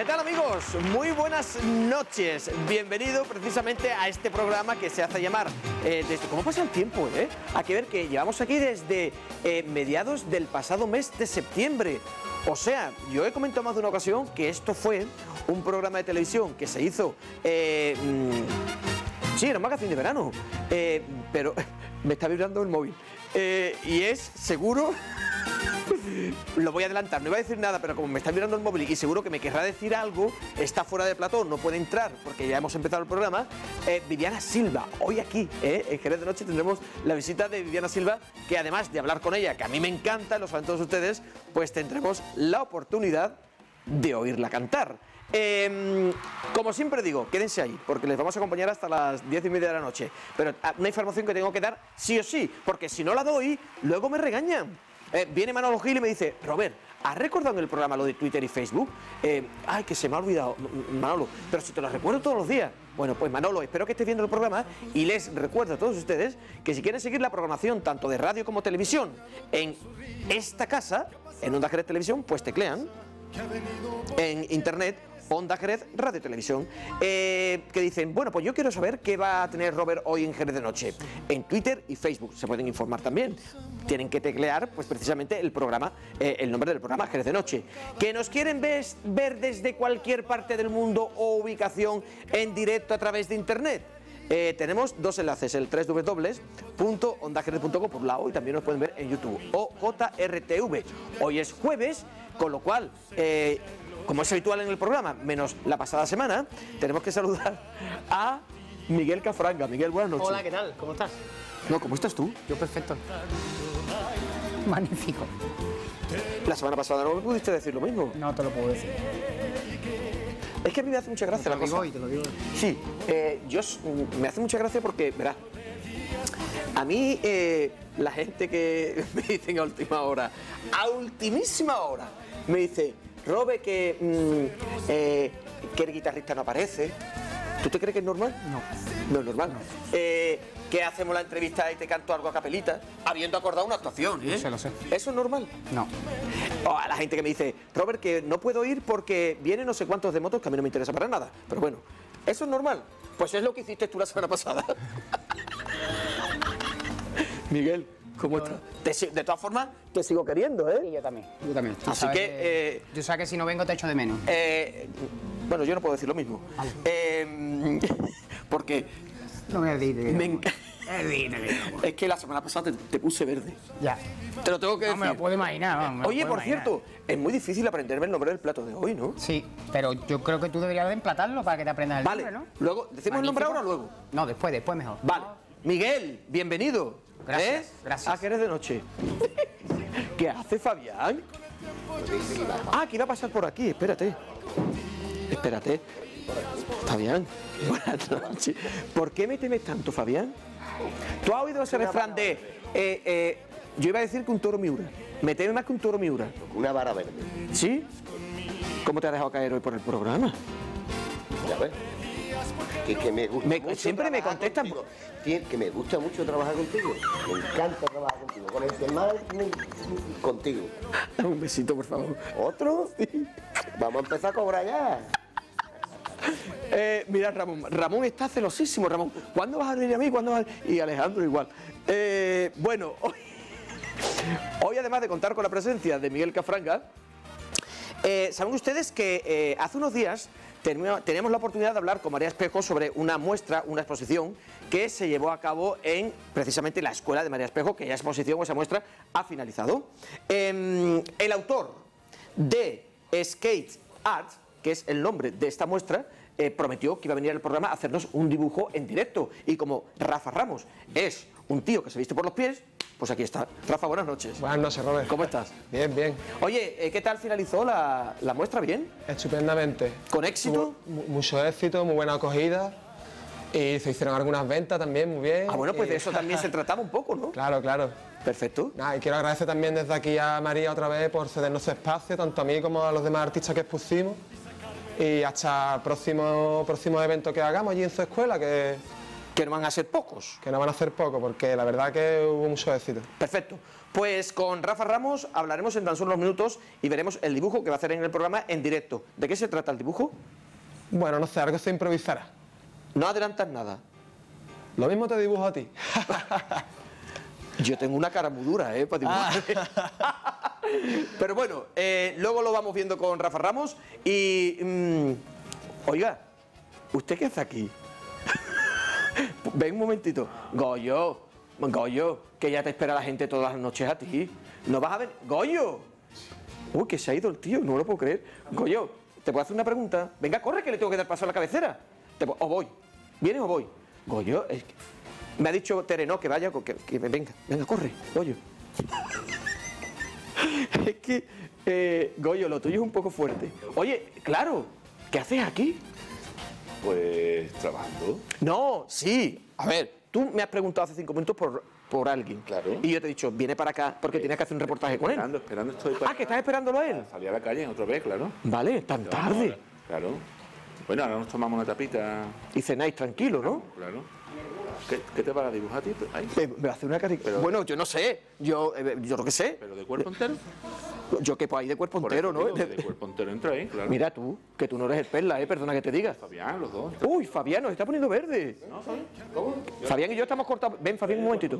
¿Qué tal, amigos? Muy buenas noches. Bienvenido precisamente a este programa que se hace llamar ¿Cómo pasa el tiempo, eh? Hay que ver que llevamos aquí desde mediados del pasado mes de septiembre. O sea, yo he comentado más de una ocasión que esto fue un programa de televisión que se hizo... sí, era un magazine de verano. Pero me está vibrando el móvil. Y es seguro... Lo voy a adelantar, no iba a decir nada, pero como me está mirando el móvil y seguro que me querrá decir algo, está fuera de plató, no puede entrar porque ya hemos empezado el programa. Viviana Silva, hoy aquí, en Jerez de Noche tendremos la visita de Viviana Silva, que además de hablar con ella, que a mí me encanta, lo saben todos ustedes, pues tendremos la oportunidad de oírla cantar. Como siempre digo, quédense ahí, porque les vamos a acompañar hasta las 10:30 de la noche. Pero una información que tengo que dar sí o sí, porque si no la doy, luego me regañan. Viene Manolo Gil y me dice: Robert, ¿has recordado en el programa lo de Twitter y Facebook? Ay, que se me ha olvidado, Manolo, pero si te lo recuerdo todos los días. Bueno, pues Manolo, espero que estés viendo el programa y les recuerdo a todos ustedes que si quieren seguir la programación tanto de radio como televisión en esta casa, en Onda Jerez Televisión, pues teclean en internet Onda Jerez Radio Televisión, que dicen: bueno, pues yo quiero saber qué va a tener Robert hoy en Jerez de Noche. En Twitter y Facebook se pueden informar también. Tienen que teclear pues precisamente el programa, el nombre del programa, Jerez de Noche. Que nos quieren ver desde cualquier parte del mundo o ubicación en directo a través de internet. Tenemos dos enlaces, el www.ondajerez.com por un lado, y también nos pueden ver en YouTube o JRTV. Hoy es jueves, con lo cual, como es habitual en el programa, menos la pasada semana, tenemos que saludar a Miguel Cafranga. Miguel, buenas noches. Hola, ¿qué tal? ¿Cómo estás? No, ¿cómo estás tú? Yo perfecto. Magnífico. La semana pasada no me pudiste decir lo mismo. No te lo puedo decir. Es que a mí me hace mucha gracia la cosa. Te lo digo hoy. Sí, me hace mucha gracia porque, verás, a mí la gente que me dicen a ultimísima hora, me dice: Robe, que el guitarrista no aparece. ¿Tú te crees que es normal? No. No es normal. No. Que hacemos la entrevista y te canto algo a capelita, habiendo acordado una actuación, ¿eh? Lo sé. ¿Eso es normal? No. O a la gente que me dice: Robert, que no puedo ir porque vienen no sé cuántos de motos, que a mí no me interesa para nada. Pero bueno, ¿eso es normal? Pues es lo que hiciste tú la semana pasada. Miguel, ¿cómo estás? De todas formas, te sigo queriendo, ¿eh? Y yo también. Yo también. Así que... yo sé que si no vengo te echo de menos. Bueno, yo no puedo decir lo mismo. Vale. Porque... No me digas. Es que la semana pasada te puse verde. Ya. Te lo tengo que decir. No me lo puedo imaginar. Vamos, Oye, por cierto, es muy difícil aprenderme el nombre del plato de hoy, ¿no? Sí, pero yo creo que tú deberías de emplatarlo para que te aprendas el nombre, ¿no? Luego, ¿decimos el nombre ahora o luego? No, después mejor. Vale. Miguel, bienvenido. Gracias, gracias. A Jerez de Noche. ¿Qué hace Fabián? Que iba a pasar por aquí, espérate. Fabián, buenas noches. ¿Por qué me temes tanto, Fabián? ¿Tú has oído ese refrán de... yo iba a decir que un toro Miura. Me teme más que un toro Miura. Una vara verde. ¿Sí? ¿Cómo te has dejado caer hoy por el programa? Ya ves. Que me gusta mucho siempre me trabajar contestan. contigo. Que me gusta mucho trabajar contigo. Me encanta trabajar contigo. Con el tema contigo. Dame un besito, por favor. ¿Otro? Vamos a empezar a cobrar ya. Mira, Ramón está celosísimo. Ramón, ¿cuándo vas a venir a mí? ¿Cuándo vas a... Y Alejandro igual. Bueno, hoy además de contar con la presencia de Miguel Cafranga, saben ustedes que hace unos días teníamos la oportunidad de hablar con María Espejo sobre una muestra, una exposición que se llevó a cabo en precisamente la escuela de María Espejo, que ya exposición o esa muestra ha finalizado. El autor de Skate Art, que es el nombre de esta muestra, prometió que iba a venir al programa a hacernos un dibujo en directo. Y como Rafa Ramos es un tío que se viste por los pies, pues aquí está. Rafa, buenas noches. Buenas noches, Robert. ¿Cómo estás? Bien, bien. Oye, ¿qué tal finalizó la muestra? ¿Bien? Estupendamente. ¿Con éxito? Mucho éxito, muy buena acogida. Y se hicieron algunas ventas también, muy bien. Bueno, pues de eso también se trataba un poco, ¿no? Claro, claro. Perfecto. Nada, y quiero agradecer también desde aquí a María otra vez por cedernos su espacio, tanto a mí como a los demás artistas que expusimos. Y hasta el próximo evento que hagamos allí en su escuela, que no van a ser pocos. Que no van a ser poco, porque la verdad que hubo mucho éxito. Perfecto. Pues con Rafa Ramos hablaremos en tan solo unos minutos y veremos el dibujo que va a hacer en el programa en directo. ¿De qué se trata el dibujo? Bueno, no sé, algo se improvisará. No adelantas nada. Lo mismo te dibujo a ti. Yo tengo una cara muy dura, para dibujar. Pero bueno, luego lo vamos viendo con Rafa Ramos y... oiga, ¿usted qué hace aquí? Ven un momentito. Goyo, que ya te espera la gente todas las noches a ti. ¿No vas a ver? ¡Goyo! Uy, que se ha ido el tío, no me lo puedo creer. Goyo, ¿te puedo hacer una pregunta? Venga, corre, que le tengo que dar paso a la cabecera. O voy. ¿Vienes o voy? Goyo, es que... Me ha dicho Tere, no, que vaya, que venga, corre, Goyo. Es que, Goyo, lo tuyo es un poco fuerte. Oye, claro, ¿qué haces aquí? Pues trabajando. No, sí. A ver, tú me has preguntado hace 5 minutos por alguien. Claro. Y yo te he dicho, viene para acá porque tienes que hacer un reportaje con él. Esperando estoy para... Ah, que estás esperándolo a él. Salí a la calle otra vez, claro. Vale, tan tarde. Claro. Bueno, ahora nos tomamos una tapita. Y cenáis tranquilo, ¿no? Claro. ¿Qué te vas a dibujar a ti? Ahí. Me hace una caricatura. Bueno, yo no sé. Yo lo que sé. ¿Pero de cuerpo entero? Yo que pues ahí de cuerpo Por entero, eso ¿no? digo, de cuerpo entero entra ahí, claro. Mira tú, que tú no eres el Perla, perdona que te diga. Fabián, los dos. Uy, Fabián nos está poniendo verde. ¿No, Fabián? ¿Cómo? Fabián y yo estamos cortados. Ven, Fabián, un momentito.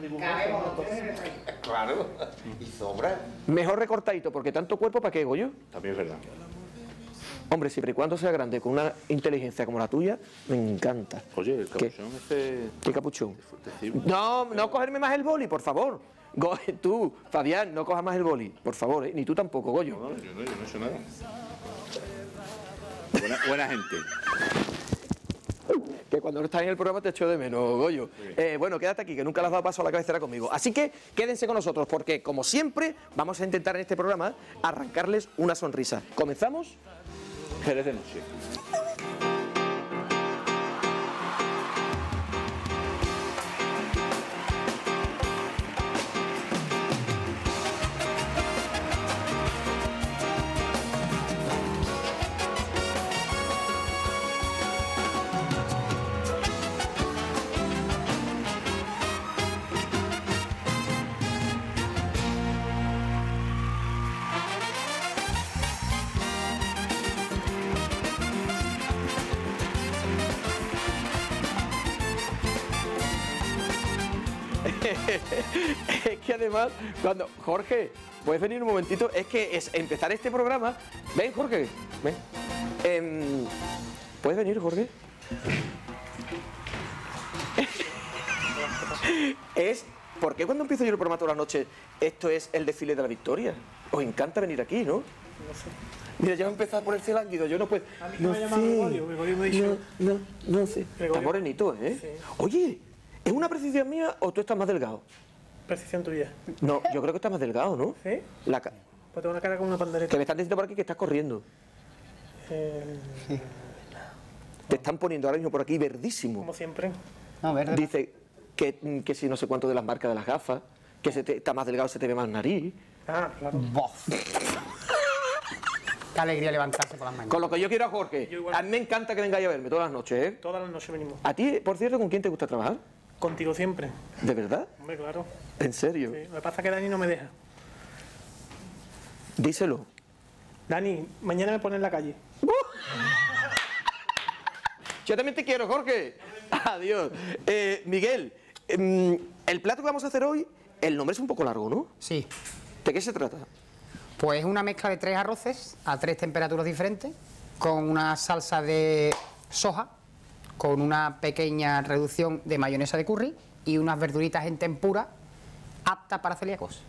Claro, y sobra. Mejor recortadito, porque tanto cuerpo, ¿para qué, Goyo? También es verdad. Hombre, siempre y cuando sea grande, con una inteligencia como la tuya, me encanta. Oye, el capuchón ese... ¿Qué capuchón? Fuertecivo. No cogerme más el boli, por favor. Tú, Fabián, no cojas más el boli, por favor, ni tú tampoco, Goyo. No, yo no he hecho nada. Buena gente. Que cuando no estás en el programa te echo de menos, Goyo. Bueno, quédate aquí, que nunca le has dado paso a la cabecera conmigo. Así que quédense con nosotros, porque como siempre, vamos a intentar en este programa arrancarles una sonrisa. ¿Comenzamos? Jerez de noche. Es que además, cuando... Jorge, ¿puedes venir un momentito? Es que es empezar este programa... Ven, Jorge, ven. ¿Puedes venir, Jorge? ¿Por qué cuando empiezo yo el programa toda la noche esto es el desfile de la victoria? Os encanta venir aquí, ¿no? No sé. Mira, ya va a empezar a ponerse lánguido, yo no puedo... A mí no me llama Gregorio, Gregorio me ha dicho... No sé. Gregorio. Está morenito, ¿eh? Sí. Oye, ¿es una precisión mía o tú estás más delgado? Precisión tuya. No, yo creo que estás más delgado, ¿no? ¿Sí? Pues tengo una cara como una pandereta. que me están diciendo por aquí que estás corriendo. Te están poniendo ahora mismo por aquí verdísimo. Como siempre. No, verde. Dice que si no sé cuánto de las marcas de las gafas, que está más delgado, se te ve más nariz. Ah, claro. Bof. Qué alegría levantarse por las mañanas. Con lo que yo quiero a Jorge. Yo igual. A mí me encanta que vengáis a verme todas las noches, ¿eh? Todas las noches venimos. A ti, por cierto, ¿con quién te gusta trabajar? Contigo siempre. ¿De verdad? Hombre, claro. ¿En serio? Sí. Lo que pasa es que Dani no me deja. Díselo. Dani, mañana me pone en la calle. Yo también te quiero, Jorge. Adiós. Miguel, el plato que vamos a hacer hoy, el nombre es un poco largo, ¿no? Sí. ¿De qué se trata? Pues una mezcla de 3 arroces a 3 temperaturas diferentes, con una salsa de soja, con una pequeña reducción de mayonesa de curry y unas verduritas en tempura apta para celíacos.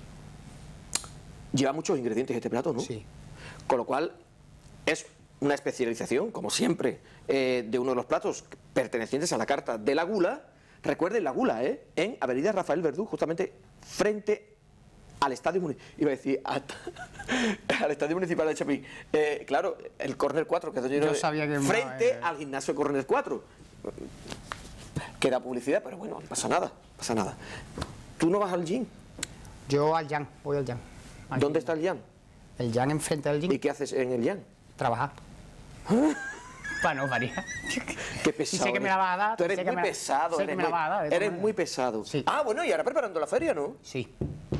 Lleva muchos ingredientes este plato, ¿no? Sí. Con lo cual, es una especialización, como siempre, de uno de los platos pertenecientes a la carta de la Gula. Recuerden la Gula, en Avenida Rafael Verdú, justamente frente al estadio municipal. Iba a decir, al estadio municipal de Chapí. Claro, el Corner 4, que es Yo sabía que... frente al gimnasio Corner 4. Queda publicidad, pero bueno, no pasa nada, pasa nada. ¿Tú no vas al gym? Yo al Jan, voy al Jan. ¿Dónde está el gym? El Jan enfrente del gym. ¿Y qué haces en el gym? Trabajar. Para no variar. Qué pesado. Y sé que me la vas a dar. Tú eres sé que muy me la- pesado. sé que me la vas a dar, de todas Eres maneras. muy pesado. Sí. Ah, bueno, y ahora preparando la feria, ¿no? Sí.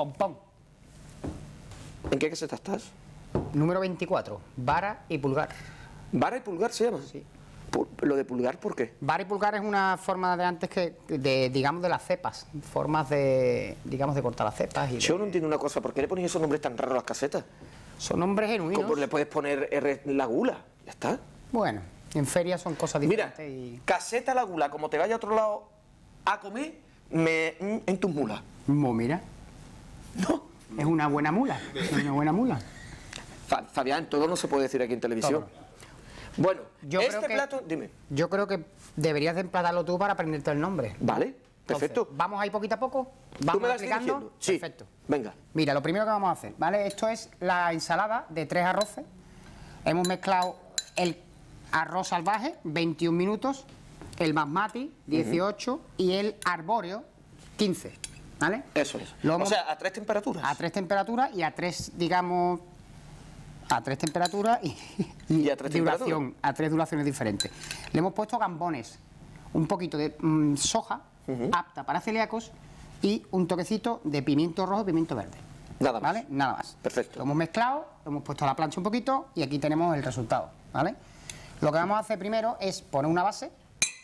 Pompón. ¿En qué caseta estás? Número 24, vara y pulgar. ¿Vara y pulgar se llama? Sí. Lo de pulgar, ¿por qué? Vara y pulgar es una forma de antes digamos, de las cepas. Formas digamos, de cortar las cepas. Yo no entiendo una cosa, ¿por qué le ponéis esos nombres tan raros a las casetas? Son nombres genuinos. ¿Cómo le puedes poner R la gula? Ya está. Bueno, en ferias son cosas Mira, diferentes caseta la gula, como te vaya a otro lado a comer, en tus mulas. Mira. No. Es una buena mula. Es una buena mula. Fabián, todo no se puede decir aquí en televisión. Todo. Bueno, Yo este creo que- plato, dime. Yo creo que deberías de emplatarlo tú para aprenderte el nombre. Vale, Entonces, perfecto. ¿vamos ahí poquito a poco? ¿Tú ¿Vamos me vas explicando? dirigiendo? Sí. Perfecto. Venga. Mira, lo primero que vamos a hacer, ¿vale? Esto es la ensalada de 3 arroces. Hemos mezclado el arroz salvaje, 21 minutos, el basmati, 18, y el arbóreo, 15, ¿vale? Eso es. Lo O hemos- sea, a 3 temperaturas. A 3 temperaturas y a 3, digamos, a 3 temperaturas Y a 3 duración, a 3 duraciones diferentes. Le hemos puesto gambones, un poquito de soja, apta para celíacos, y un toquecito de pimiento rojo y pimiento verde. Nada más. ¿Vale? Nada más. Perfecto. Lo hemos mezclado, lo hemos puesto a la plancha un poquito y aquí tenemos el resultado, ¿vale? Lo que vamos a hacer primero es poner una base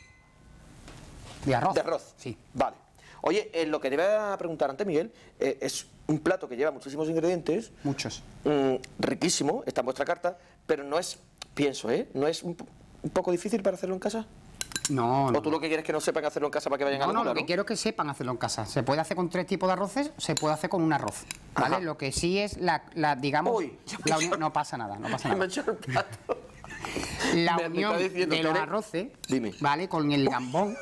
de arroz. De arroz. Sí. Vale. Oye, lo que te iba a preguntar antes, Miguel, es un plato que lleva muchísimos ingredientes, Muchos. riquísimo, está en vuestra carta, pero no es, pienso, ¿no es un poco difícil para hacerlo en casa? No, no. ¿O tú lo que quieres es que no sepan hacerlo en casa para que vayan a No, la no, gula, lo que quiero es que sepan hacerlo en casa. Se puede hacer con 3 tipos de arroces, se puede hacer con un arroz, ¿vale? Ajá. Lo que sí es digamos, Uy, la unión, no pasa nada, no pasa Me nada. he hecho el plato. La me unión está diciendo, de los Tere. arroces, Dime. ¿vale? Con el gambón.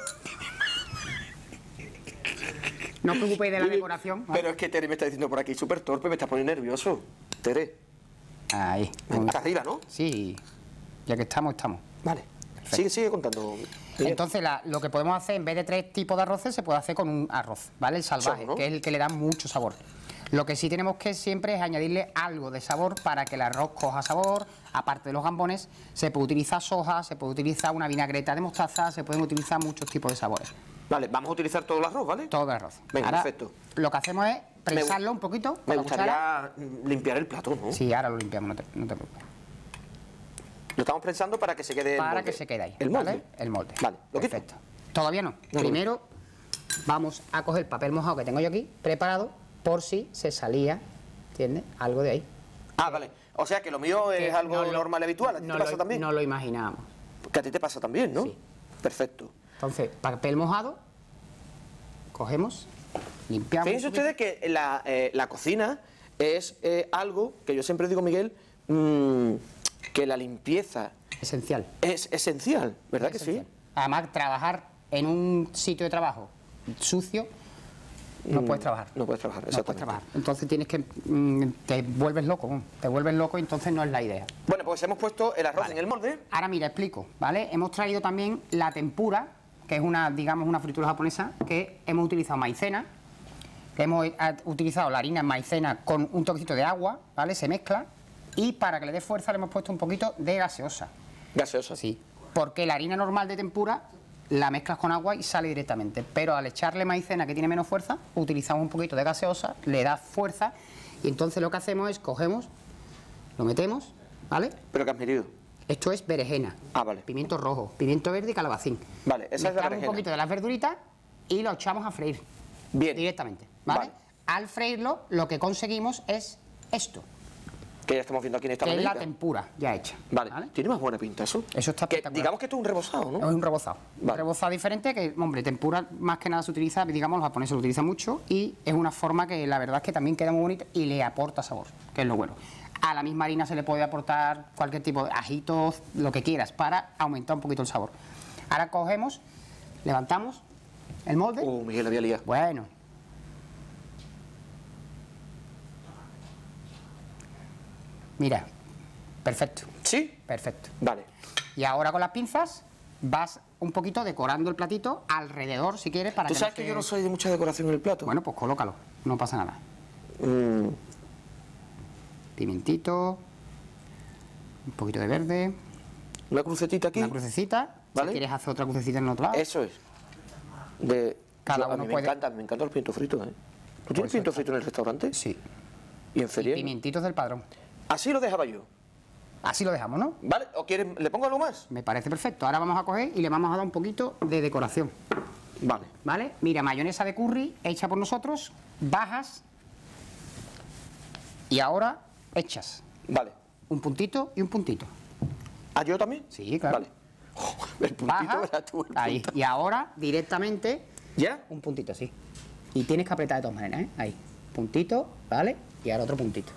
No os preocupéis de la decoración, ¿vale? Pero es que Tere me está diciendo por aquí, súper torpe, me está poniendo nervioso. Tere, Ahí. hasta arriba, ¿no? Sí, ya que estamos. Vale. Sigue contando. Miguel. Entonces, lo que podemos hacer, en vez de 3 tipos de arroces, se puede hacer con un arroz, ¿vale? El salvaje, Solo, ¿no? que es el que le da mucho sabor. Lo que sí tenemos que siempre es añadirle algo de sabor para que el arroz coja sabor. Aparte de los gambones, se puede utilizar soja, se puede utilizar una vinagreta de mostaza, se pueden utilizar muchos tipos de sabores. Vale, vamos a utilizar todo el arroz, ¿vale? Todo el arroz. Venga, Ahora, perfecto. Lo que hacemos es prensarlo un poquito. con Me la cuchara. gustaría limpiar el plato, ¿no? Sí, ahora lo limpiamos, no te preocupes. Lo estamos pensando para que se quede el Para molde. que se quede ahí. ¿El molde? ¿vale? El molde. Vale, ¿lo quito? Perfecto. Todavía no. No, Primero vamos a coger el papel mojado que tengo yo aquí, preparado, por si se salía, ¿entiendes? Algo de ahí. Ah, vale. O sea que lo mío es Que algo no lo- normal y habitual. ¿A ti no te pasa lo- también? No lo imaginábamos. Que a ti te pasa también, ¿no? Sí. Perfecto. Entonces, papel mojado, cogemos, limpiamos. Fíjense un poquito. ustedes que la cocina es algo que yo siempre digo, Miguel, que la limpieza Esencial. es esencial, ¿verdad que Esencial. sí? Además, trabajar en un sitio de trabajo sucio, no puedes trabajar. No puedes trabajar, No puedes exactamente. trabajar. Entonces tienes que... te vuelves loco, y entonces no es la idea. Bueno, pues hemos puesto el arroz Vale. en el molde. Ahora mira, explico, ¿vale? Hemos traído también la tempura, que es digamos, una fritura japonesa, que hemos utilizado maicena, que hemos utilizado la harina en maicena con un toquecito de agua, ¿vale? Se mezcla, y para que le dé fuerza le hemos puesto un poquito de gaseosa. Gaseosa. Sí, porque la harina normal de tempura la mezclas con agua y sale directamente, pero al echarle maicena que tiene menos fuerza, utilizamos un poquito de gaseosa, le da fuerza, y entonces lo que hacemos es cogemos, lo metemos, ¿vale? ¿Pero qué has metido? Esto es berenjena, Ah, vale. pimiento rojo, pimiento verde y calabacín. Vale, esa es la Mezclamos berenjena. un poquito de las verduritas y lo echamos a freír Bien. directamente, ¿vale? Vale. Al freírlo lo que conseguimos es esto, Que ya estamos viendo aquí en esta que es la bandeja. tempura ya hecha. Vale. Tiene más buena pinta eso. Eso está Que, espectacular. digamos que esto es un rebozado, ¿no? Es un rebozado. Un Vale. rebozado diferente que, hombre, tempura más que nada se utiliza, digamos, los japoneses lo utilizan mucho y es una forma que la verdad es que también queda muy bonita y le aporta sabor, que es lo bueno. A la misma harina se le puede aportar cualquier tipo de ajitos, lo que quieras, para aumentar un poquito el sabor. Ahora cogemos, levantamos el molde. Miguel, la había liado. Bueno. Mira, perfecto, ¿Sí? perfecto. Vale. Y ahora con las pinzas vas un poquito decorando el platito alrededor, si quieres, para Tú que sabes no que se- yo no soy de mucha decoración en el plato. Bueno, pues colócalo, no pasa nada. Mm, Pimentito, un poquito de verde, una crucetita aquí. una crucecita. ¿Vale? Si quieres hacer otra crucecita en el otro lado. Eso es. De... Cada a uno mí puede- me encantan los pimientos fritos, ¿eh? ¿Tú tienes pimiento frito en el restaurante? Sí. ¿Y en feria? Pimientitos del Padrón. Así lo dejaba yo. Así lo dejamos, ¿no? ¿Vale? ¿O quieres, le pongo algo más? Me parece perfecto. Ahora vamos a coger y le vamos a dar un poquito de decoración. Vale. ¿Vale? Mira, mayonesa de curry hecha por nosotros, bajas y ahora echas Vale. un puntito y un puntito. ¿Ah, yo también? Sí, claro. Vale. El puntito Baja, era tú. El ahí. punto. Y ahora directamente ¿Ya? un puntito así. Y tienes que apretar de todas maneras, ¿eh? Ahí. Puntito, ¿vale? Y ahora otro puntito.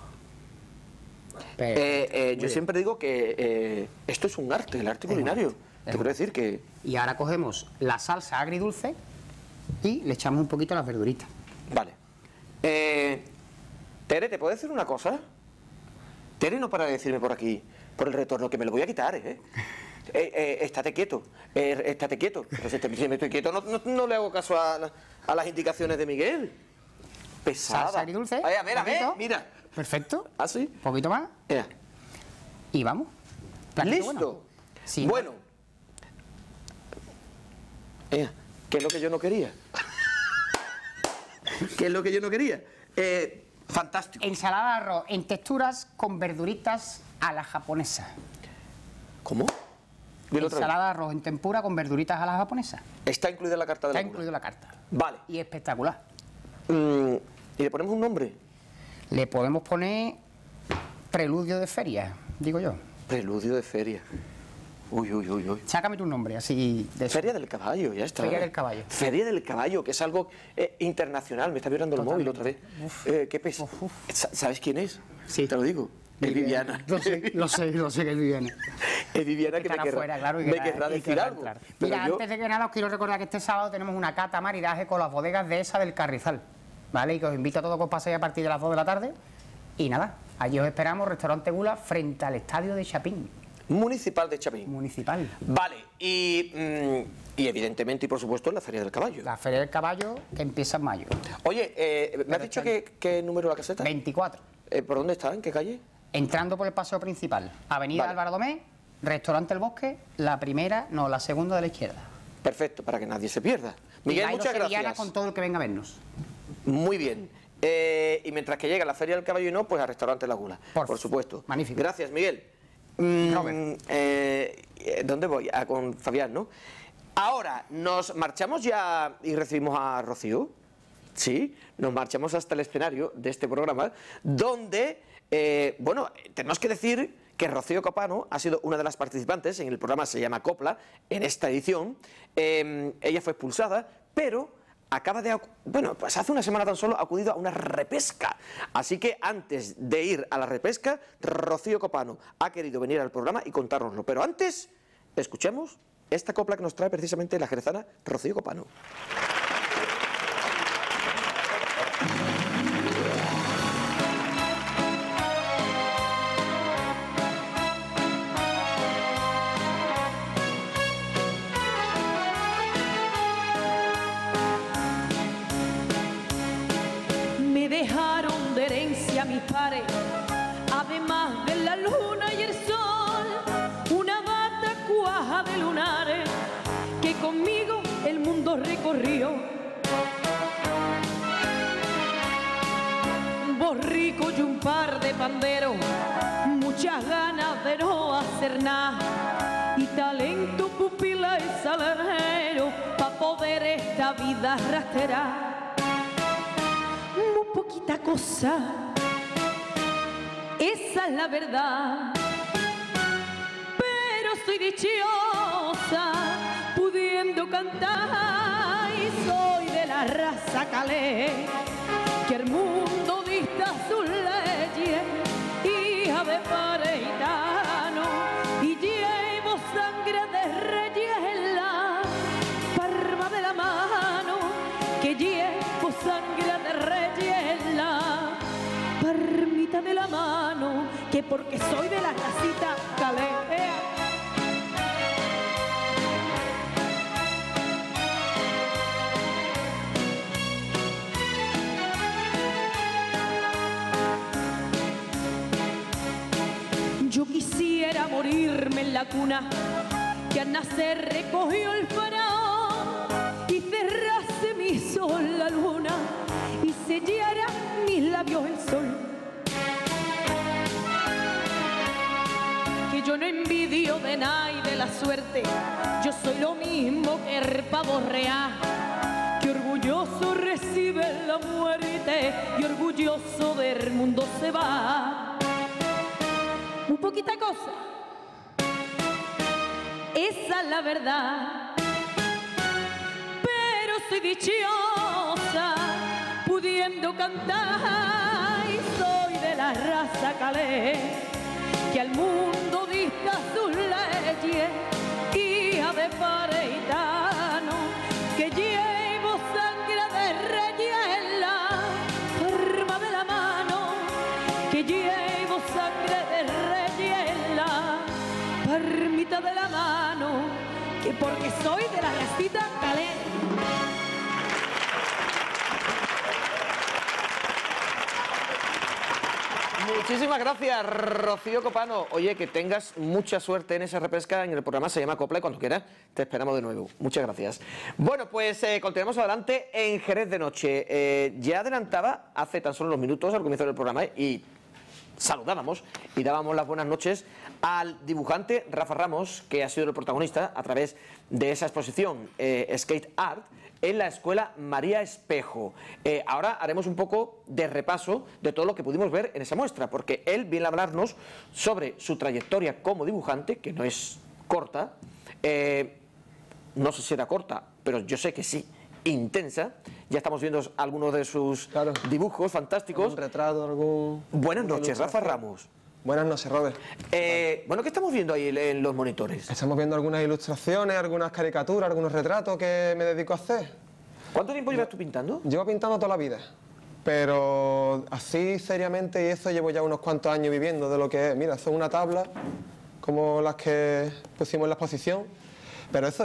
Yo siempre digo que esto es un arte, el arte culinario. Te quiero decir que... Y ahora cogemos la salsa agridulce y le echamos un poquito las verduritas. Vale. Tere, ¿te puedo decir una cosa? Tere no para de decirme por aquí, por el retorno, que me lo voy a quitar, ¿eh? Estate quieto, estate quieto. Pero si me estoy quieto, no le hago caso a las indicaciones de Miguel. Pesada. Salsa agridulce. A ver, poquito. mira. Perfecto. ¿Ah, sí? Un poquito más. Mira. Y vamos. Platito ¿Listo? bueno. Sí. Bueno. ¿Qué es lo que yo no quería? ¿Qué es lo que yo no quería? Fantástico. Ensalada de arroz en texturas con verduritas a la japonesa. ¿Cómo? Dilo otra vez. Ensalada de arroz en tempura con verduritas a la japonesa. Está incluida en la carta de Está la incluido en la carta. Vale. Y espectacular. ¿Y le ponemos un nombre? Le podemos poner preludio de feria, digo yo. Preludio de feria. Uy, uy, uy, uy. Sácame tu nombre, así de Feria del caballo, ya está. Feria del caballo. Feria del caballo, que es algo internacional. Me está vibrando el móvil otra vez. ¿Qué pesa? ¿Sabes quién es? Sí. Te lo digo. Es Viviana. Lo sé que es Viviana. Es Viviana que Estará me querrá, fuera, claro, y me querrá- querrá y decir querrá algo. entrar. Pero Mira, yo- antes de que nada os quiero recordar que este sábado tenemos una cata maridaje con las bodegas de esa del Carrizal, ¿vale? Y que os invito a todos que os paséis a partir de las 2 de la tarde. Y nada, allí os esperamos, Restaurante Gula, frente al estadio de Chapín, Municipal de Chapín. municipal. Vale, y evidentemente y por supuesto en la Feria del Caballo. La Feria del Caballo que empieza en mayo. Oye, ¿me has dicho qué número la caseta? 24. ¿Por dónde está? ¿En qué calle? Entrando por el paseo principal, Avenida Vale. Álvaro Domé, Restaurante El Bosque, la segunda de la izquierda. Perfecto, para que nadie se pierda. Y Miguel, bailo muchas sevillana gracias. con todo el que venga a vernos. Muy bien. Y mientras que llega la Feria del Caballo y no, pues al Restaurante La Gula. Por supuesto. magnífico. Gracias, Miguel. Robert. ¿Dónde voy? Con Fabián, ¿no? Ahora, ¿nos marchamos ya y recibimos a Rocío? Sí, nos marchamos hasta el escenario de este programa, donde, tenemos que decir que Rocío Copano ha sido una de las participantes en el programa Se llama Copla, en esta edición. Ella fue expulsada, pero acaba de, pues hace una semana tan solo ha acudido a una repesca. Así que antes de ir a la repesca, Rocío Copano ha querido venir al programa y contárnoslo. Pero antes, escuchemos esta copla que nos trae precisamente la jerezana Rocío Copano. Me dejaron de herencia mis padres, además de la luna y el sol, una bata cuaja de lunares que conmigo el mundo recorrió. Un borrico y un par de panderos, muchas ganas de no hacer nada y talento, pupila y salero pa' poder esta vida rastrear. Muy poquita cosa, esa es la verdad, pero soy dichosa pudiendo cantar y soy de la raza calé que el mundo dicta sus leyes, hija de padre gitano, y llevo sangre de reyes en la palma de la mano, que llevo sangre de reyes en la palmita de la mano, que porque soy de la racita calé. Yo quisiera morirme en la cuna que al nacer recogió el faraón y cerrase mi sol la luna y se de nada y de la suerte. Yo soy lo mismo que el pavo real, que orgulloso recibe la muerte y orgulloso del mundo se va. Muy poquita cosa, esa es la verdad. Pero soy dichosa pudiendo cantar y soy de la raza calé, que al mundo dicta sus leyes, hija de pareitano, que llevo sangre de reyes en la palma de la mano, que llevo sangre de reyes en la palmita de la mano, que porque soy de la racita calé. Muchísimas gracias, Rocío Copano. Oye, que tengas mucha suerte en esa repesca en el programa, se llama Copla, y cuando quieras te esperamos de nuevo. Muchas gracias. Bueno, pues continuamos adelante en Jerez de Noche. Ya adelantaba hace tan solo unos minutos al comienzo del programa y saludábamos y dábamos las buenas noches al dibujante Rafa Ramos, que ha sido el protagonista a través de esa exposición Skate Art en la Escuela María Espejo. Ahora haremos un poco de repaso de todo lo que pudimos ver en esa muestra, porque él viene a hablarnos sobre su trayectoria como dibujante, que no es corta, no sé si era corta, pero yo sé que sí, intensa. Ya estamos viendo algunos de sus dibujos fantásticos. Un retrato, algún... Buenas noches, Rafa Ramos. Buenas noches, Robert. Bueno, ¿qué estamos viendo ahí en los monitores? Estamos viendo algunas ilustraciones, algunas caricaturas, algunos retratos que me dedico a hacer. ¿Cuánto tiempo llevas tú pintando? Llevo pintando toda la vida, pero así seriamente y eso llevo ya unos cuantos años viviendo de lo que es. Mira, eso es una tabla como las que pusimos en la exposición, pero eso,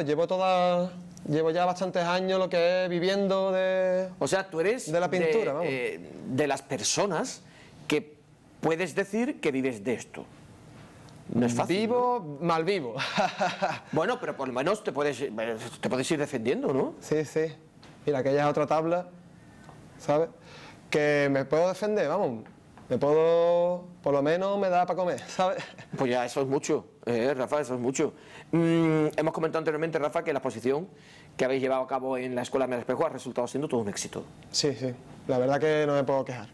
llevo ya bastantes años lo que es viviendo de... O sea, tú eres de la pintura, vamos. De las personas que puedes decir que vives de esto. No es fácil. Vivo, ¿no? mal vivo. Bueno, pero por lo menos te puedes ir defendiendo, ¿no? Sí, sí. Mira, aquella es otra tabla, ¿sabes? Que me puedo defender, vamos. Me puedo, por lo menos me da para comer, ¿sabes? Pues ya, eso es mucho, Rafa, eso es mucho. Hemos comentado anteriormente, Rafa, que la exposición que habéis llevado a cabo en la Escuela María Espejo ha resultado siendo todo un éxito. Sí, sí. La verdad que no me puedo quejar.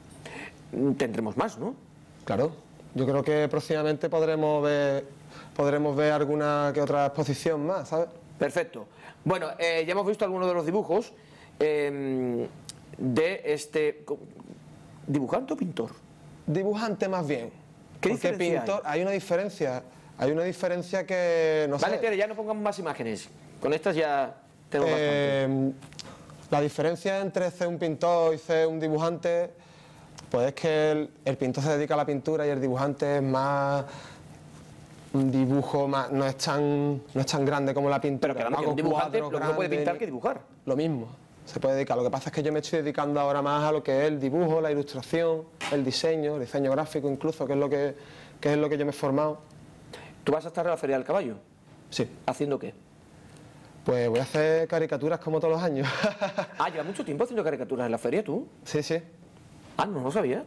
Tendremos más, ¿no? Claro. Yo creo que próximamente podremos ver alguna que otra exposición más, ¿sabes? Perfecto. Bueno, ya hemos visto algunos de los dibujos de este... ¿Dibujante o pintor? Dibujante más bien. ¿Qué Porque diferencia pintor, hay una diferencia que no sé. Vale, Tere, ya no pongamos más imágenes. Con estas ya tengo bastante. La diferencia entre ser un pintor y ser un dibujante, pues es que el pintor se dedica a la pintura y el dibujante es más un dibujo, más, no es tan grande como la pintura. Pero que un dibujante lo que no puede pintar que dibujar. Lo mismo, se puede dedicar. Lo que pasa es que yo me estoy dedicando ahora más a lo que es el dibujo, la ilustración, el diseño gráfico incluso, que es lo que yo me he formado. ¿Tú vas a estar en la Feria del Caballo? Sí. ¿Haciendo qué? Pues voy a hacer caricaturas como todos los años. Ah, ¿llevas mucho tiempo haciendo caricaturas en la feria tú? Sí, sí. Ah, no lo sabía.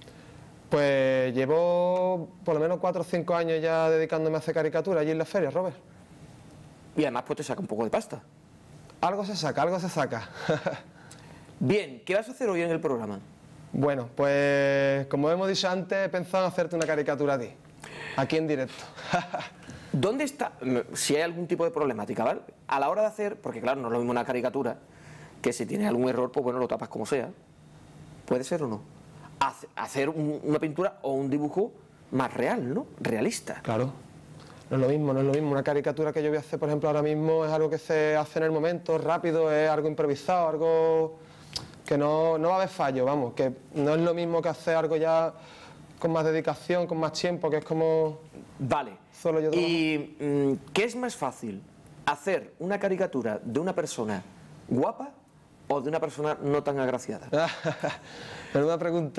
Pues llevo por lo menos 4 o 5 años ya dedicándome a hacer caricaturas allí en la feria, Robert. Y además pues te saca un poco de pasta. Algo se saca, algo se saca. Bien, ¿qué vas a hacer hoy en el programa? Bueno, pues como hemos dicho antes, he pensado en hacerte una caricatura a ti, aquí en directo. ¿Dónde está, si hay algún tipo de problemática, ¿vale? A la hora de hacer, porque claro, no es lo mismo una caricatura, que si tienes algún error, pues bueno, lo tapas como sea. ¿Puede ser o no? Hacer una pintura o un dibujo más real, ¿no? Realista. Claro. No es lo mismo, no es lo mismo. Una caricatura que yo voy a hacer, por ejemplo, ahora mismo es algo que se hace en el momento, rápido, es algo improvisado, algo que no va a haber fallo, vamos, que no es lo mismo que hacer algo ya con más dedicación, con más tiempo, que es como... Vale. Solo yo trabajo. ¿Y qué es más fácil? ¿Hacer una caricatura de una persona guapa o de una persona no tan agraciada? Menuda pregunta.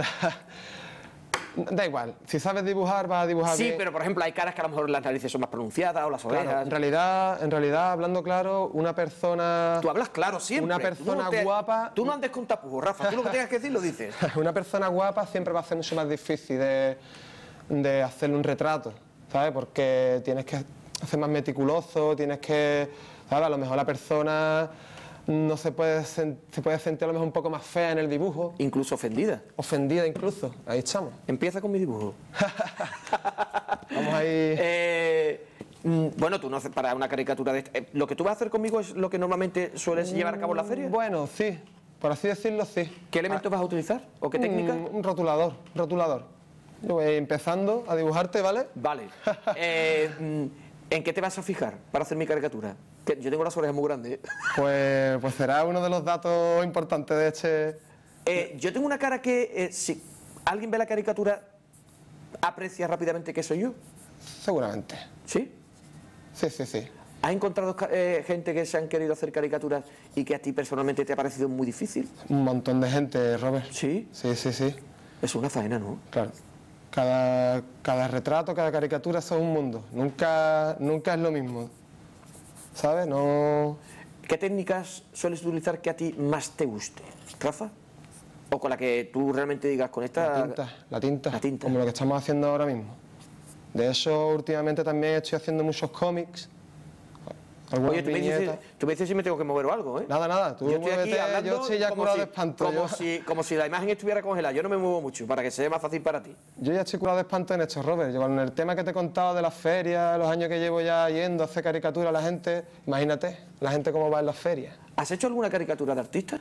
Da igual, si sabes dibujar, vas a dibujar bien. Sí, pero por ejemplo hay caras que a lo mejor las narices son más pronunciadas o las orejas. Claro, en realidad, hablando claro, una persona... Tú hablas claro siempre. Una persona guapa... Tú no andes con tapujos, Rafa. Tú lo que tengas que decir lo dices. Una persona guapa siempre va a ser mucho más difícil de hacerle un retrato. ¿sabes? Porque tienes que ser más meticuloso, tienes que, ¿sabes? A lo mejor la persona no se puede sentir a lo mejor un poco más fea en el dibujo, Incluso ofendida. ofendida incluso, ahí estamos. Empieza con mi dibujo. Vamos ahí. Bueno, tú no haces para una caricatura de lo que tú vas a hacer conmigo es lo que normalmente sueles llevar a cabo en la feria. Bueno, sí, por así decirlo, sí. ¿Qué elementos vas a utilizar? ¿O qué técnica? Un rotulador. Yo voy empezando a dibujarte, ¿vale? Vale. ¿En qué te vas a fijar para hacer mi caricatura? Que yo tengo las orejas muy grandes. Pues será uno de los datos importantes de este... Yo tengo una cara que, si alguien ve la caricatura, aprecia rápidamente que soy yo. Seguramente. ¿Sí? Sí. ¿Has encontrado gente que se han querido hacer caricaturas y que a ti personalmente te ha parecido muy difícil? Un montón de gente, Robert. ¿Sí? Sí. Es una faena, ¿no? Claro. Cada retrato, cada caricatura, eso es un mundo. Nunca es lo mismo. ¿Sabes? No... ¿Qué técnicas sueles utilizar que a ti más te guste, Rafa? ¿O con la que tú realmente digas, con esta... La tinta. La tinta. Como lo que estamos haciendo ahora mismo. De eso, últimamente también estoy haciendo muchos cómics. Algunas Oye, viñetas. tú me dices si me tengo que mover o algo, ¿eh? Nada, tú Yo estoy aquí muévete, hablando yo estoy ya como curado si- de espanto. Como si la imagen estuviera congelada. Yo no me muevo mucho, para que sea más fácil para ti. Yo ya estoy curado de espanto en esto, Robert. Yo con el tema que te he contado de las ferias, los años que llevo ya yendo a hacer caricaturas a la gente, imagínate, la gente cómo va en las ferias. ¿Has hecho alguna caricatura de artista?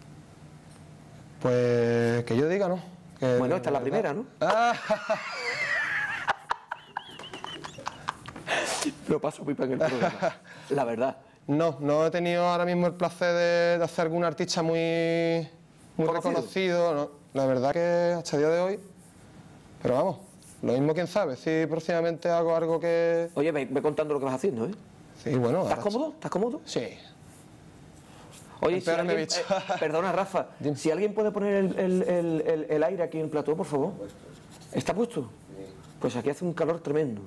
Pues que yo diga, ¿no? Que, Bueno, esta es la ¿verdad? primera, ¿no? Ah, Lo paso pipa en el programa. La verdad. no he tenido ahora mismo el placer de hacer algún artista muy ¿Conocido? reconocido, ¿no? La verdad que hasta el día de hoy, pero vamos, lo mismo quién sabe, si próximamente hago algo que... Oye, ve contando lo que vas haciendo, ¿eh? Sí, bueno, ¿Estás ahora- cómodo? ¿Estás cómodo? Sí. Oye, Espérame, alguien- bicho. Perdona, Rafa, Dime. si alguien puede poner el aire aquí en el plató, por favor. ¿Está puesto? Pues aquí hace un calor tremendo.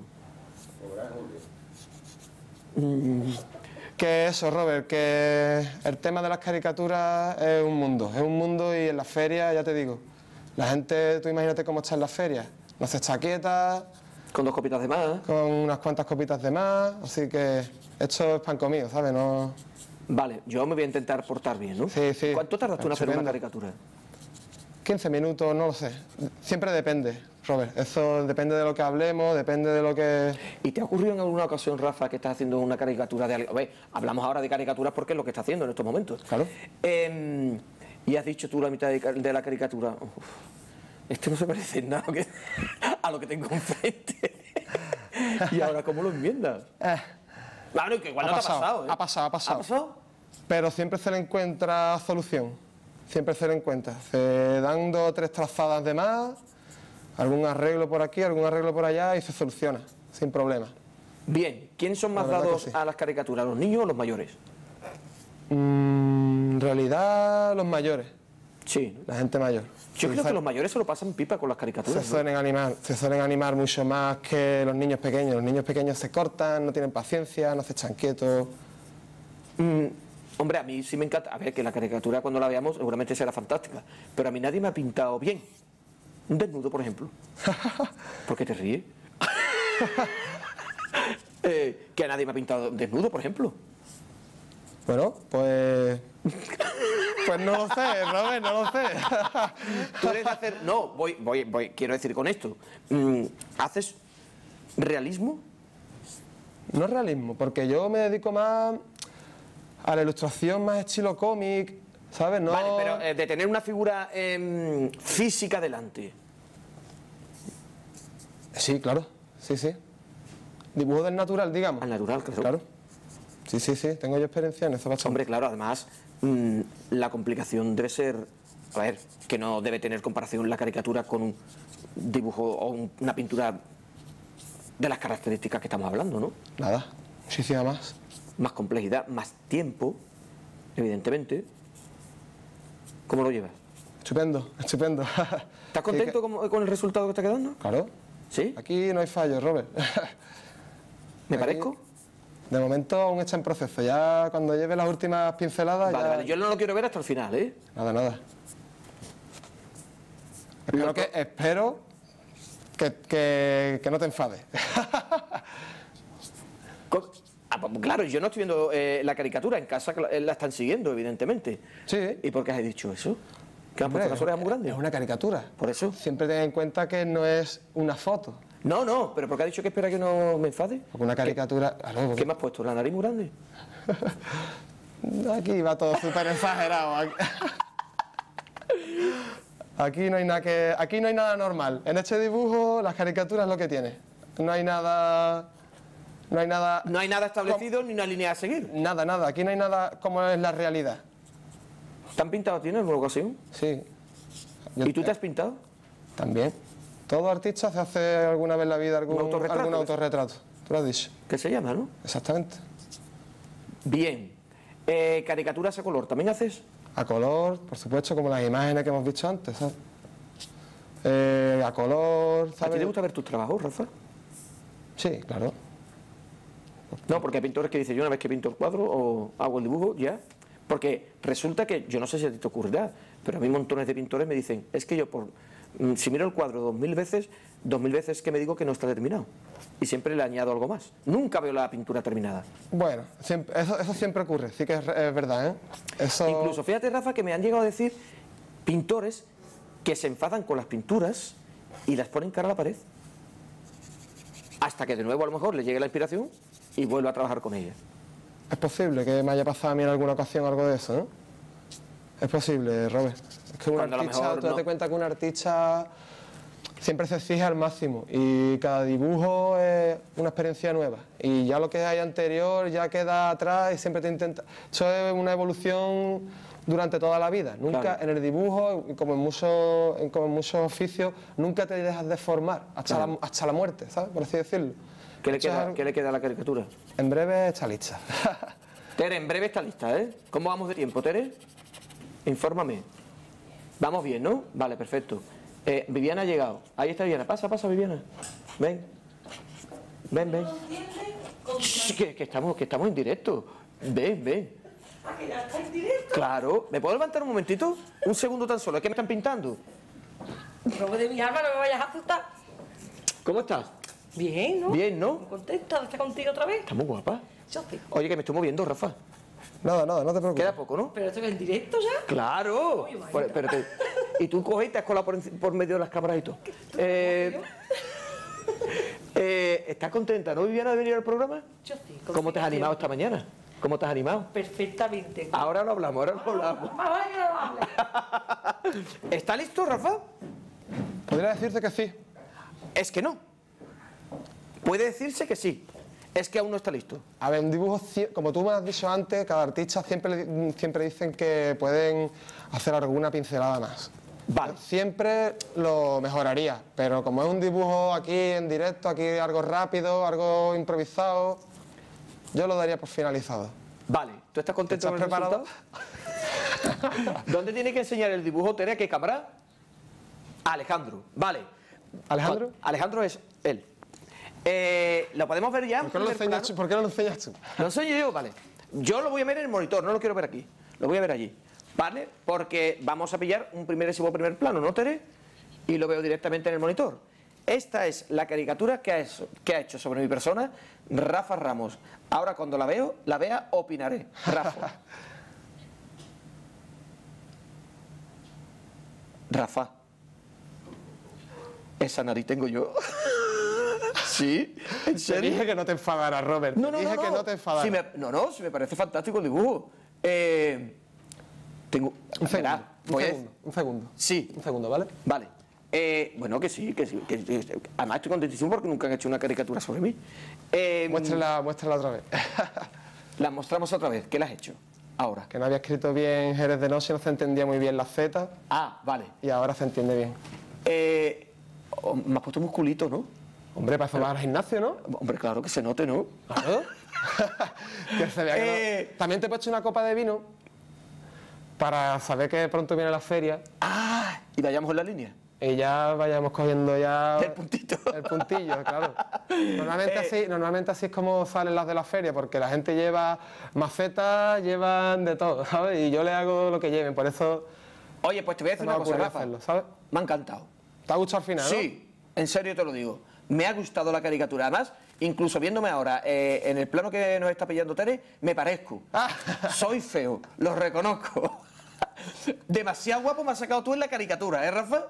Que eso, Robert, que el tema de las caricaturas es un mundo y en las ferias, ya te digo, la gente, tú imagínate cómo está en las ferias, no se está quieta, Con 2 copitas de más. con unas cuantas copitas de más, así que esto es pan comido, ¿sabes? No... Vale, yo me voy a intentar portar bien, ¿no? Sí. ¿Cuánto tardas tú en hacer una Estupendo. caricatura? 15 minutos, no lo sé, siempre depende, Robert, eso depende de lo que hablemos, depende de lo que... ¿Y te ha ocurrido en alguna ocasión, Rafa, que estás haciendo una caricatura de algo? A ver, hablamos ahora de caricaturas porque es lo que está haciendo en estos momentos. Claro. Y has dicho tú la mitad de la caricatura. Uf, esto no se parece en nada a lo que tengo enfrente. ¿Y ahora cómo lo enmiendas? Claro, que igual no te ha pasado, ¿eh? Ha pasado. ¿Ha pasado? Pero siempre se le encuentra solución, siempre se le encuentra. Se dan 2 o 3 trazadas de más, algún arreglo por aquí, algún arreglo por allá y se soluciona, sin problema. Bien, ¿quiénes son más La verdad dados que sí. a las caricaturas, los niños o los mayores? En realidad, los mayores, Sí. la gente mayor. Yo creo que los mayores se lo pasan pipa con las caricaturas. se ¿no? suelen animar mucho más que los niños pequeños. Los niños pequeños se cortan, no tienen paciencia, no se echan quietos. Hombre, a mí sí me encanta. A ver, que la caricatura cuando la veamos seguramente será fantástica. Pero a mí nadie me ha pintado bien. Un desnudo, por ejemplo. ¿Por qué te ríes? Que a nadie me ha pintado desnudo, por ejemplo. Bueno, pues... Pues no lo sé, Robert, no lo sé. Tú eres de hacer... No, quiero decir con esto. ¿Haces realismo? No es realismo, porque yo me dedico más a la ilustración, más estilo cómic, ¿sabes? No... Vale, pero de tener una figura física delante. Sí, claro, sí. Dibujo del natural, digamos. Al natural, claro. Claro. Sí, tengo yo experiencia en eso bastante. Hombre, claro, además, la complicación debe ser... A ver, que no debe tener comparación la caricatura con un dibujo o una pintura de las características que estamos hablando, ¿no? Nada, muchísima más. Más complejidad, más tiempo, evidentemente. ¿Cómo lo llevas? Estupendo. ¿Estás contento con el resultado que está quedando? Claro. ¿Sí? Aquí no hay fallos, Robert. ¿Me Aquí, parezco? De momento aún está en proceso. Ya cuando lleve las últimas pinceladas Vale, ya... vale. Yo no lo quiero ver hasta el final, ¿eh? Nada. Espero que no te enfades. Pues claro, yo no estoy viendo la caricatura, en casa la están siguiendo, evidentemente. Sí. ¿Y por qué has dicho eso? ¿Que han Hombre, puesto las orejas muy grandes? Es una caricatura. Por eso. Siempre ten en cuenta que no es una foto. No, pero ¿por qué has dicho que espera que no me enfade? Porque una caricatura... Claro, ¿Qué me has puesto? ¿La nariz muy grande? aquí va todo súper exagerado. Aquí no hay nada normal. En este dibujo, las caricaturas es lo que tiene. No hay nada... No hay nada establecido ni una línea a seguir. Nada. Aquí no hay nada como es la realidad. ¿Te han pintado a ti en alguna ocasión? Sí. ¿Y tú te has pintado? También. Todo artista se hace alguna vez en la vida algún autorretrato? autorretrato. Tú lo has dicho. ¿Qué se llama, no? Exactamente. Bien. Caricaturas a color, ¿también haces? A color, por supuesto, como las imágenes que hemos visto antes, ¿sabes? A color, ¿A ti ¿sabes? te gusta ver tus trabajos, Rafa? Sí, claro. No, porque hay pintores que dicen, yo una vez que pinto el cuadro o hago el dibujo, ya. Porque resulta que, yo no sé si a ti te ocurrirá, pero a mí montones de pintores me dicen, es que yo si miro el cuadro 2000 veces que me digo que no está terminado. Y siempre le añado algo más. Nunca veo la pintura terminada. Bueno, eso siempre ocurre, sí que es verdad, ¿eh? Eso... Incluso, fíjate, Rafa, que me han llegado a decir pintores que se enfadan con las pinturas y las ponen cara a la pared. Hasta que de nuevo a lo mejor le llegue la inspiración y vuelva a trabajar con ella. Es posible que me haya pasado a mí en alguna ocasión algo de eso, ¿no? Es posible, Robert. Es que un Cuando a lo artista, mejor tú date no. cuenta que un artista siempre se exige al máximo y cada dibujo es una experiencia nueva. Y ya lo que hay anterior ya queda atrás y siempre te intenta... Eso es una evolución durante toda la vida. Nunca Claro. en el dibujo, como en muchos oficios, nunca te dejas de formar hasta, Claro. hasta la muerte, ¿sabes? Por así decirlo. ¿Qué le Eso es queda, algo- qué le queda a la caricatura? En breve está lista. Tere, en breve está lista, ¿eh? ¿Cómo vamos de tiempo, Tere? Infórmame. Vamos bien, ¿no? Vale, perfecto. Viviana ha llegado. Ahí está Viviana. Pasa, Viviana. Ven. Ven. Shh, que estamos en directo. Ven. ¿Ah, que ya está en directo? Claro. ¿Me puedo levantar un momentito? Un segundo tan solo. Es que me están pintando. Robo de mi alma, no me vayas a asustar. ¿Cómo estás? Bien, ¿no? Bien, ¿no? Muy contenta de estar contigo otra vez. Está muy guapa. Yo sí. Oye, que me estoy moviendo, Rafa. Nada, no te preocupes. Queda poco, ¿no? Pero esto es en directo ya. ¡Claro! Uy, imagínate. Y tú coges y te has colado por medio de las cámaras y todo. ¿Estás contenta, no, Viviana, de venir al programa? Yo sí. ¿Cómo te has animado esta mañana? ¿Cómo te has animado? Perfectamente. Ahora lo hablamos. Más vale que no hable. ¿Está listo, Rafa? Podría decirte que sí. Es que no. Puede decirse que sí. Es que aún no está listo. A ver, un dibujo, como tú me has dicho antes, cada artista siempre dicen que pueden hacer alguna pincelada más. Vale. Siempre lo mejoraría, pero como es un dibujo aquí en directo, aquí algo rápido, algo improvisado, yo lo daría por finalizado. Vale. ¿Tú estás contento ¿Estás con el preparado? resultado? ¿Dónde tiene que enseñar el dibujo, Tere? ¿A qué cámara? Alejandro. Vale. ¿Alejandro? Alejandro es él. ¿Lo podemos ver ya? ¿Por qué no lo enseñas tú? ¿Por qué no lo enseñas tú? ¿Lo enseño yo? Vale. Yo lo voy a ver en el monitor, no lo quiero ver aquí. Lo voy a ver allí. ¿Vale? Porque vamos a pillar un primer plano, ¿no, Tere? Y lo veo directamente en el monitor. Esta es la caricatura que ha hecho sobre mi persona Rafa Ramos. Ahora cuando la vea, opinaré. Rafa. Rafa. Esa nariz tengo yo. ¿Sí? ¿En Te serio? dije que no te enfadaras, Robert. No, Te dije que no te enfadaras. Si me parece fantástico el dibujo. Tengo... Un segundo, Verá, voy a- un segundo. Sí. Un segundo, ¿vale? Vale. Bueno, que sí. Además estoy contentísimo porque nunca han hecho una caricatura sobre mí. Muéstrala otra vez. La mostramos otra vez. ¿Qué la has hecho? Ahora. Que no había escrito bien Jerez de Noche, no se entendía muy bien la Z Ah, vale. y ahora se entiende bien. Me has puesto musculito, ¿no? Hombre, para eso vas al gimnasio, ¿no? Hombre, claro que se note, ¿no? Claro. Que se vea que no. También te he puesto una copa de vino para saber que pronto viene la feria Ah, y vayamos en la línea. y ya vayamos cogiendo ya... El puntito. El puntillo, claro. Normalmente así es como salen las de la feria, porque la gente lleva macetas, llevan de todo, ¿sabes? Y yo le hago lo que lleven, por eso Oye, pues te voy a decir me una va a cosa, ocurrir Rafa. hacerlo, ¿sabes? Me ha encantado. ¿Te ha gustado al final, no? Sí, en serio te lo digo. Me ha gustado la caricatura. Además, incluso viéndome ahora en el plano que nos está pillando Tere, me parezco. Soy feo, lo reconozco. Demasiado guapo me has sacado tú en la caricatura, ¿eh, Rafa?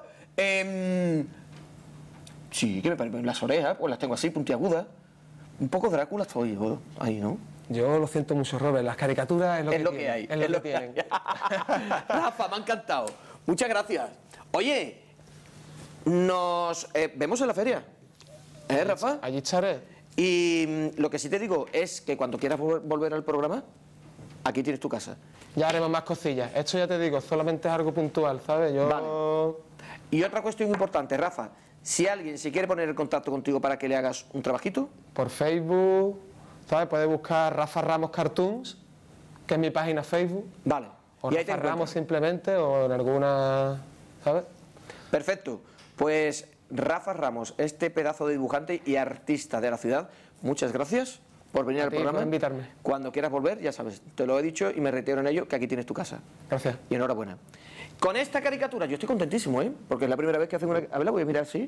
Sí, que me parece. Las orejas, pues las tengo así, puntiagudas. Un poco Drácula estoy yo ahí, ¿no? Yo lo siento mucho, Robert. Las caricaturas es lo que tienen, hay. Es lo que tienen. Rafa, me ha encantado. Muchas gracias. Oye, nos vemos en la feria. Rafa? Allí estaré. Y lo que sí te digo es que cuando quieras volver al programa, aquí tienes tu casa. Ya haremos más cosillas. Esto ya te digo, solamente es algo puntual, ¿sabes? Yo... Y otra cuestión importante, Rafa. Si alguien se quiere poner en contacto contigo para que le hagas un trabajito. Por Facebook, ¿sabes? Puedes buscar Rafa Ramos Cartoons, que es mi página Facebook. Vale. O Y ahí te Rafa Ramos encuentras. simplemente, o en alguna... ¿sabes? Perfecto. Pues Rafa Ramos, este pedazo de dibujante y artista de la ciudad, muchas gracias por venir A al ti programa. por invitarme. Cuando quieras volver, ya sabes, te lo he dicho y me reitero en ello, que aquí tienes tu casa. Gracias. Y enhorabuena. Con esta caricatura yo estoy contentísimo, ¿eh? Porque es la primera vez que hacen una... A ver, la voy a mirar así.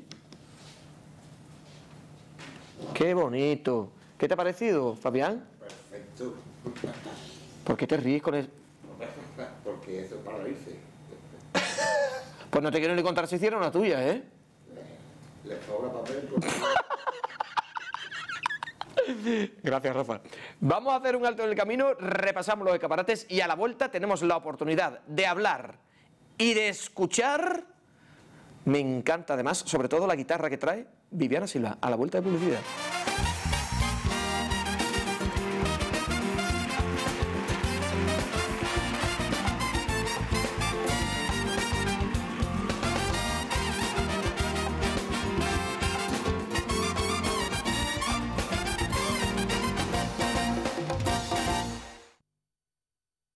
Qué bonito. ¿Qué te ha parecido, Fabián? Perfecto. ¿Por qué te ríes con eso? Porque eso es para reírse. Pues no te quiero ni contar si hiciera una tuya, ¿eh? Le sobra papel. Gracias, Rafa. Vamos a hacer un alto en el camino, repasamos los escaparates y a la vuelta tenemos la oportunidad de hablar y de escuchar. Me encanta además, sobre todo la guitarra que trae Viviana Silva. A la vuelta de publicidad.